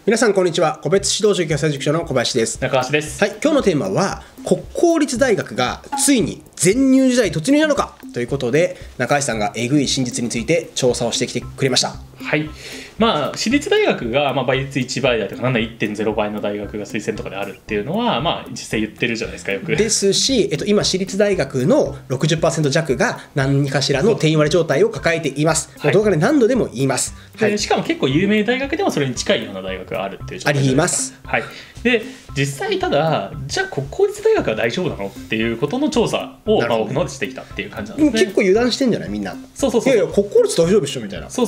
皆さんこんにちは。個別指導塾教塾長の小林です。 中橋です。 はい、今日のテーマは国公立大学がついに全入時代突入なのかということで、中橋さんがえぐい真実について調査をしてきてくれました。 はい、私立大学が倍率1倍だとかなんだ 1.0 倍の大学が推薦とかであるっていうのは、実際言ってるじゃないですか、よく。 ですし、今私立大学の 60% 弱が何かしらの定員割れ状態を抱えています。動画で何度でも言います。 しかも結構有名大学でもそれに近いような大学があるっていう状態です。 あります。 はい。で実際ただじゃあ国公立大学は大丈夫なのっていうことの調査を僕の方でしてきたっていう感じなんですね。 結構油断してんじゃないみんな。 そう。 いや国公立大丈夫でしょみたいな。 そう、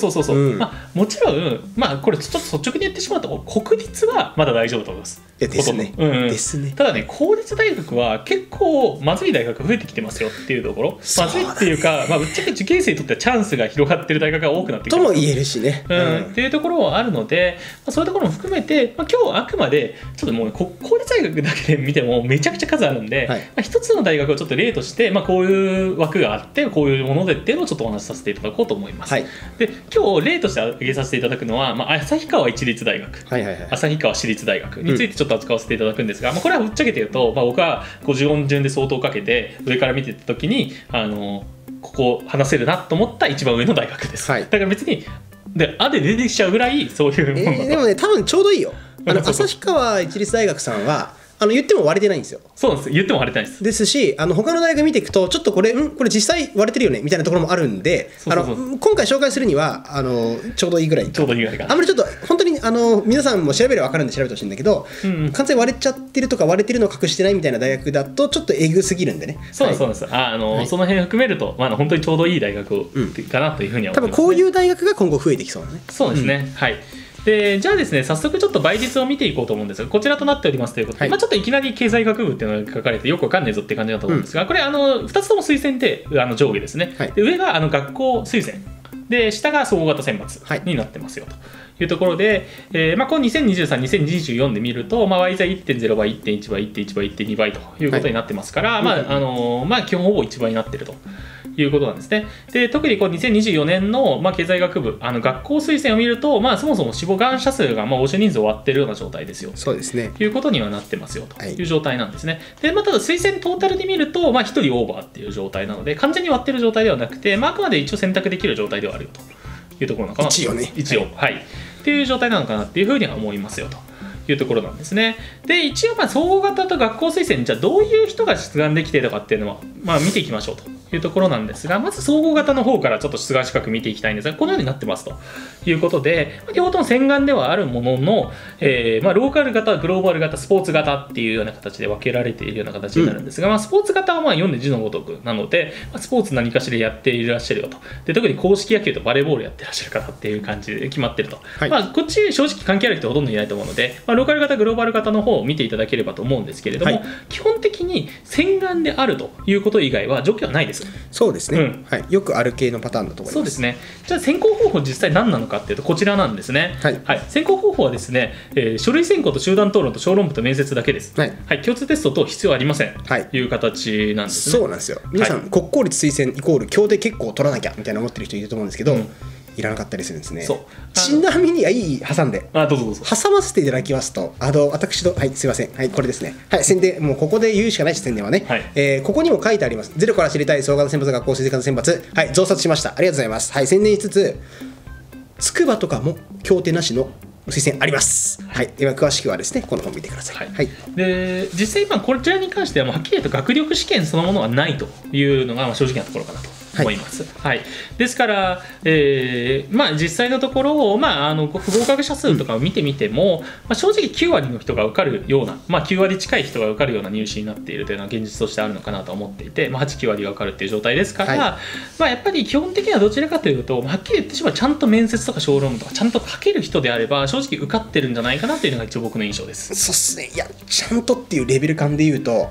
もちろんこれちょっと率直に言ってしまうと国立はまだ大丈夫だと思います。 ですね。ですね。 ただね、公立大学は結構まずい大学増えてきてますよっていうところ。まずいっていうか、ぶっちゃけ受験生にとってはチャンスが広がってる大学が多くなってきてますとも言えるしね。 っていうところはあるので、そういうところも含めて、今日あくまでちょっともう公立大学だけで見てもめちゃくちゃ数あるんで、一つの大学をちょっと例として、こういう枠があってこういうものでっていうのをちょっとお話しさせていただこうと思います。で今日例として挙げさせていただくのは、旭川市立大学、旭川市立大学についてちょっと扱わせていただくんですが、これはぶっちゃけて言うと、僕は50音順で相当かけて上から見ていった時にここ話せるなと思った一番上の大学です。だから別にで出てきちゃうぐらいそういうものだと、 でもね多分ちょうどいいよ。旭川市立大学さんは言っても割れてないんですよ。 そうなんです。言っても割れてないです。 ですし他の大学見ていくとちょっとこれ実際割れてるよねみたいなところもあるんで、今回紹介するにはちょうどいいぐらい。 ちょうどいいぐらいかな。 あんまりちょっと本当に皆さんも調べれば分かるんで調べてほしいんだけど、完全に割れちゃってるとか割れてるのを隠してないみたいな大学だとちょっとえぐすぎるんでね。 そうなんです。その辺含めると本当にちょうどいい大学かなというふうには思いますね。 多分こういう大学が今後増えてきそうなね。 そうですね。はい。でじゃあですね、早速ちょっと倍率を見ていこうと思うんですが、こちらとなっておりますということで、ちょっといきなり経済学部っていうのが書かれてよくわかんないぞって感じだと思うんですが、これ2つとも推薦で上下ですね。で上が学校推薦で下が総合型選抜になってますよというところで、この2023、2024で見ると、Y 座 1.0 倍、1.1 倍、1.1 倍、1.2 倍ということになってますから、基本ほぼ1倍になってるということなんですね。で特に2024年の経済学部学校推薦を見ると、そもそも志望願者数が応募人数終わってるような状態ですよ。 そうですね。 ということにはなってますよという状態なんですね。でただ推薦トータルで見ると1人オーバーっていう状態なので、完全に割ってる状態ではなくて、あくまで一応選択できる状態ではあるよというところなのかなと。一応っていう状態なのかなっていうふうには思いますよというところなんですね。で一応総合型と学校推薦、じゃあどういう人が出願できているかっていうのは見ていきましょうというところなんですが、まず総合型の方からちょっと出願資格見ていきたいんですが、このようになってますということで、両方とも洗顔ではあるものの、ローカル型、グローバル型、スポーツ型っていうような形で分けられているような形になるんですが、スポーツ型は読んで字のごとくなので、スポーツ何かしらやっていらっしゃるよと。で特に公式野球とバレーボールやってらっしゃる方っていう感じで決まってると、こっち正直関係ある人ほとんどいないと思うので、ローカル型、グローバル型の方を見ていただければと思うんですけれども、基本的に洗顔であるということ以外は条件はないです。 そうですね。よくある系のパターンだと思います。 そうですね。じゃあ選考方法実際何なのかっていうとこちらなんですね。選考方法はですね、書類選考と集団討論と小論文と面接だけです。共通テスト等必要ありませんという形なんですね。 そうなんですよ。皆さん国公立推薦イコール協定結構取らなきゃみたいな思ってる人いると思うんですけど、いらなかったりするんですね。ちなみに挟んでどうぞ挟ませていただきますと、私とすいません、これですね。宣伝、もうここで言うしかないし、宣伝はね、ここにも書いてあります。ゼロから知りたい総合型選抜学校推薦型選抜、増刷しました。ありがとうございます。宣伝しつつ、筑波とかも協定なしの推薦あります。今詳しくはですねこの本見てください。 で実際こちらに関してははっきり言うと学力試験そのものはないというのが正直なところかなと思います。ですから、実際のところ、不合格者数とかを見てみても、正直9割の人が受かるような、9割近い人が受かるような入試になっているというのは現実としてあるのかなと思っていて、8、9割が受かるっていう状態ですから、やっぱり基本的にはどちらかというと、はっきり言ってしまうちゃんと面接とか小論文とかちゃんと書ける人であれば正直受かってるんじゃないかなというのが一応僕の印象です。 そうですね。いやちゃんとっていうレベル感で言うと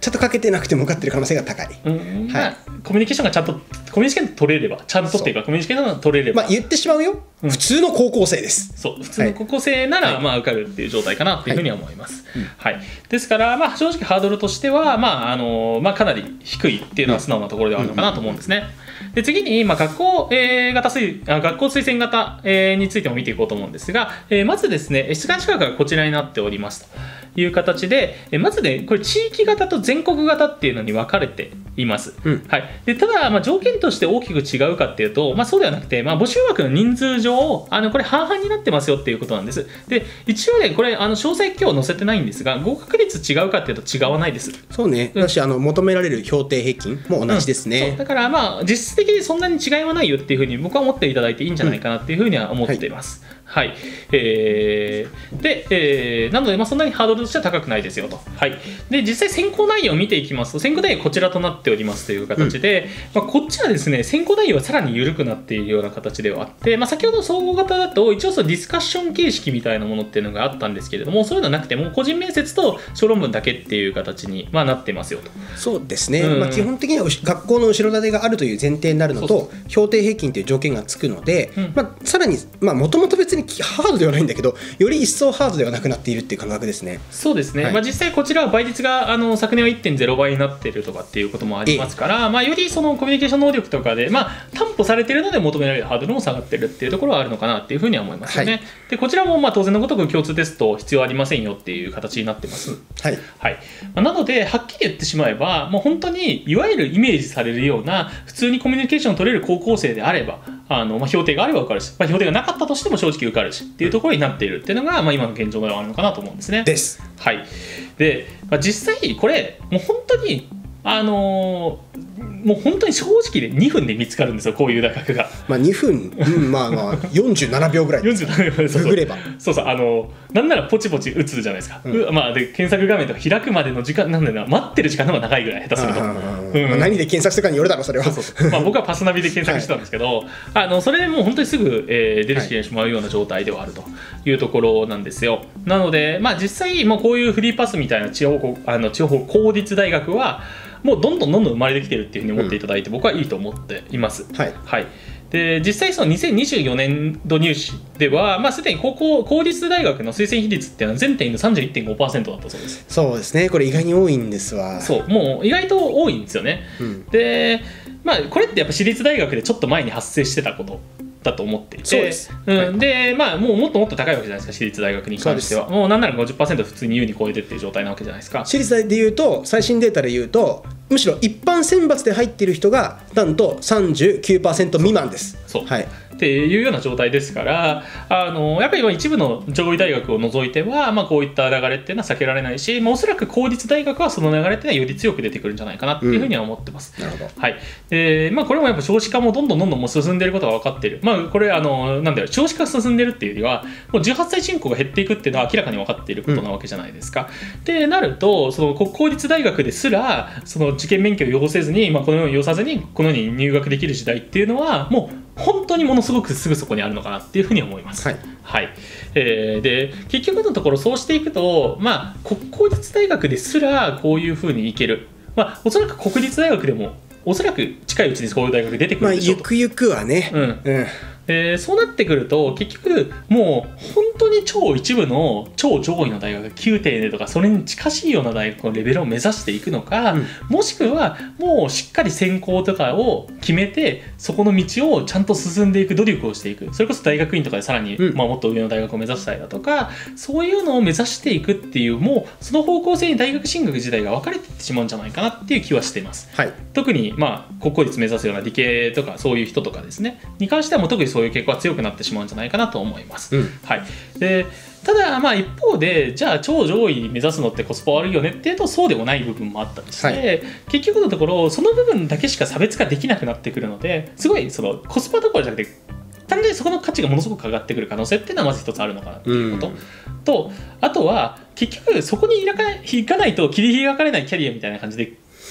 ちゃんとかけてなくても受かってる可能性が高い。 コミュニケーションがちゃんとコミュニケーション取れれば、ちゃんとっていうかコミュニケーションが取れれば、 言ってしまうよ、普通の高校生です。 そう、普通の高校生なら受かるっていう状態かなっていうふうには思います。ですから正直ハードルとしてはかなり低いっていうのは素直なところではあるのかなと思うんですね。で次に学校推薦型についても見ていこうと思うんですが、まずですね、出願資格がこちらになっておりますという形で、まずね、これ地域型と全国型っていうのに分かれています。でただ条件として大きく違うかっていうと、そうではなくて、募集枠の人数上これ半々になってますよっていうことなんです。で一応ね、これ詳細今日載せてないんですが、合格率違うかっていうと違わないです。 そうね、だし求められる評定平均も同じですね。 だから実質的にそんなに違いはないよっていうふうに僕は思っていただいていいんじゃないかなっていうふうには思っています。なのでそんなにハードルとしては高くないですよと。で実際選考内容を見ていきますと、選考内容こちらとなっておりますという形で、こっちはですね、選考内容はさらに緩くなっているような形ではあって、先ほど総合型だと一応ディスカッション形式みたいなものっていうのがあったんですけれども、そういうのはなくても個人面接と小論文だけっていう形になってますよと。 そうですね、基本的には学校の後ろ盾があるという前提になるのと、評定平均という条件がつくので、さらにもともと別にハードではないんだけど、より一層ハードではなくなっているっていう感覚ですね。 そうですね、実際こちらは倍率が昨年は 1.0 倍になっているとかっていうこともありますから、よりそのコミュニケーション能力とかで担保されているので求められるハードルも下がってるっていうところはあるのかなっていうふうには思いますよね。でこちらも当然のごとく共通テスト必要ありませんよっていう形になってます。なのではっきり言ってしまえば、もう本当にいわゆるイメージされるような普通にコミュニケーションを取れる高校生であれば、評定があれば受かるし、評定がなかったとしても正直受かるしっていうところになっているっていうのが、今の現状ではあるのかなと思うんですね。 です。 で、実際これもう本当にもう本当に正直で2分で見つかるんですよ、こういう大学が。 2分、47秒ぐらい 47秒ググれば、 なんならポチポチ打つじゃないですか。で検索画面とか開くまでの時間、なんだろうな、待ってる時間の方が長いぐらい、下手すると。 何で検索したかによるだろう、それは。 僕はパスナビで検索してたんですけど、それでもう本当にすぐ出てきてしまうような状態ではあるというところなんですよ。なので実際こういうフリーパスみたいな地方公立大学はもうどんどん生まれてきてるっていうふうに思っていただいて、僕はいいと思っています。で実際その2024年度入試では、すでに公立大学の推薦比率っていうのは全定員の 31.5% だったそうです。 そうですね、これ意外に多いんですわ。 もう意外と多いんですよね。でこれってやっぱ私立大学でちょっと前に発生してたことだと思っていて、でもうもっともっと高いわけじゃないですか、私立大学に関しては。もうなんなら 50% 普通に優に超えてっていう状態なわけじゃないですか。 私立大でいうと、最新データでいうとむしろ一般選抜で入っている人がなんと 39% 未満です。 っていうような状態ですから、やっぱり一部の上位大学を除いては、こういった流れっていうのは避けられないし、おそらく公立大学はその流れっていうのはより強く出てくるんじゃないかなっていうふうには思ってます。これもやっぱ少子化もどんどんもう進んでいることが分かっている。これ少子化進んでるっていうよりは、もう18歳人口が減っていくっていうのは明らかに分かっていることなわけじゃないですか。ってなると、その公立大学ですらその受験免許を要せずに、このように要さずにこのように入学できる時代っていうのはもう本当にものすごくすぐそこにあるのかなっていうふうに思います。で結局のところそうしていくと、公立大学ですらこういうふうにいける、おそらく国立大学でもおそらく近いうちにこういう大学出てくるでしょうと。 ゆくゆくはね。 そうなってくると結局もう本当に超一部の超上位の大学9点でとかそれに近しいような大学のレベルを目指していくのか、もしくはもうしっかり専攻とかを決めてそこの道をちゃんと進んでいく努力をしていく、それこそ大学院とかでさらに、もっと上の大学を目指したりだとか、そういうのを目指していくっていう、もうその方向性に大学進学自体が分かれていってしまうんじゃないかなっていう気はしています。特に国公立目指すような理系とかそういう人とかですねに関してはもう特にそういう傾向が強くなってしまうんじゃないかなと思います。でただ一方でじゃあ超上位目指すのってコスパ悪いよねっていうとそうでもない部分もあったりして、結局のところその部分だけしか差別化できなくなってくるので、すごいそのコスパどころじゃなくて単純にそこの価値がものすごく上がってくる可能性っていうのはまず一つあるのかなっていうことと、あとは結局そこに行かないと切り開かれないキャリアみたいな感じで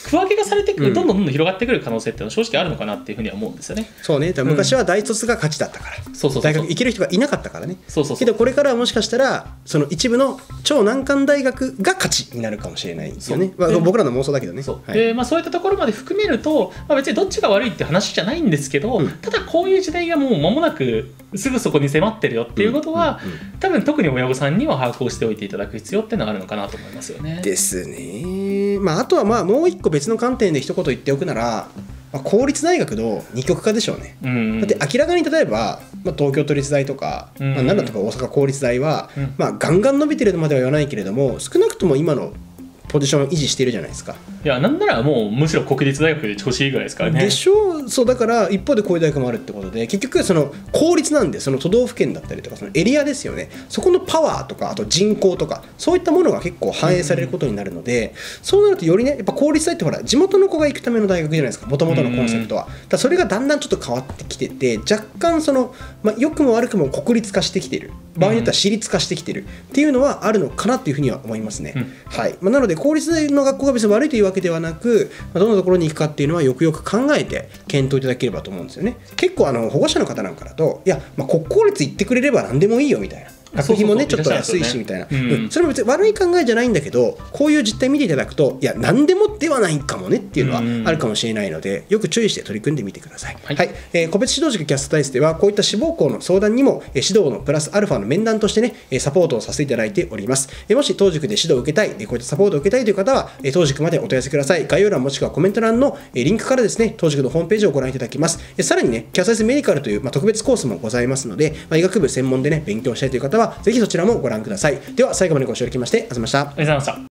区分けがされてくる、どんどん広がってくる可能性っていうのは正直あるのかなっていうふうには思うんですよね。 そうね、昔は大卒が勝ちだったから、大学行ける人がいなかったからね。けどこれからはもしかしたらその一部の超難関大学が勝ちになるかもしれないですよね。僕らの妄想だけどね。 そういったところまで含めると、別にどっちが悪いって話じゃないんですけど、ただこういう時代がもう間もなくすぐそこに迫ってるよっていうことは、多分特に親御さんには把握をしておいていただく必要っていうのはあるのかなと思いますよね。 ですね。あとはもう一個別の観点で一言言っておくなら、公立大学の二極化でしょうね。だって明らかに例えば、東京都立大とか、奈良とか大阪公立大は、ガンガン伸びてるまでは言わないけれども、少なくとも今のポジションを維持しているじゃないですか。 いや、なんならもうむしろ国立大学で調子いいぐらいですからね。 でしょ。そうだから一方でこういう大学もあるってことで、結局その公立なんで、その都道府県だったりとかそのエリアですよね、そこのパワーとかあと人口とかそういったものが結構反映されることになるので、そうなるとよりね、やっぱ公立大ってほら地元の子が行くための大学じゃないですか、もともとのコンセプトは。だそれがだんだんちょっと変わってきてて、若干その、良くも悪くも国立化してきている、場合によっては私立化してきているっていうのはあるのかなっていうふうには思いますね。はい。なので公立大の学校が別に悪いというわけではなく、どんなところに行くかっていうのはよくよく考えて検討いただければと思うんですよね。結構保護者の方なんかだと、いや、国公立行ってくれれば何でもいいよみたいな、学費もねちょっと安いしみたいな、それも別に悪い考えじゃないんだけど、こういう実態見ていただくと、いや何でもではないかもねっていうのはあるかもしれないので、よく注意して取り組んでみてください。はい。個別指導塾キャスト体質ではこういった志望校の相談にも指導のプラスアルファの面談としてねサポートをさせていただいております。もし当塾で指導を受けたい、こういったサポートを受けたいという方は当塾までお問い合わせください。概要欄もしくはコメント欄のリンクからですね、当塾のホームページをご覧いただきます。さらにね、キャスト体質メディカルという特別コースもございますので、医学部専門でね勉強したいという方はぜひそちらもご覧ください。では最後までご視聴いただきましてありがとうございました。 ありがとうございました。